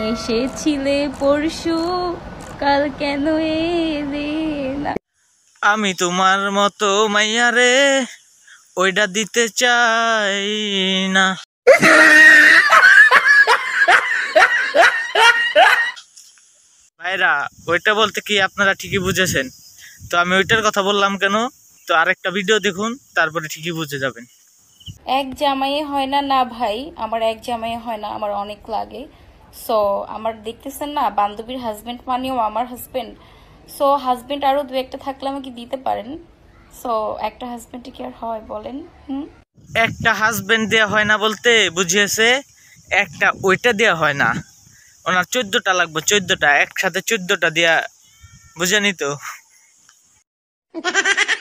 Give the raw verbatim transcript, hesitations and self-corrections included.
এসেছিলে পরশু, কাল কেন এলে না? আমি তোমার মতো মাইয়া রে ওইটা দিতে চাই না। ভাইরা ওইটা বলতে কি আপনারা ঠিকই বুঝেছেন, তো আমি ওইটার কথা বললাম কেন, তো আরেকটা ভিডিও দেখুন তারপরে ঠিকই বুঝে যাবেন। এক জামাইয়ে হয় না না ভাই, আমার এক জামাইয়ে হয় না, আমার অনেক লাগে। সো আমার দেখতেছেন না, বান্ধবীর হাজবেন্ড মানেও আমার হাজবেন্ড। সো হাজবেন্ড আরো দু একটা থাকলে আমাকে দিতে পারেন। সো একটা হাজবেন্ডে কি আর হয় বলেন? হুম, একটা হাজবেন্ড দেয়া হয় না বলতে বুঝিয়েছে একটা ওইটা দেয়া হয় না, ওনার চোদ্দটা লাগবে, চোদ্দটা একসাথে চোদ্দটা দেয়া, বুঝেনি তো।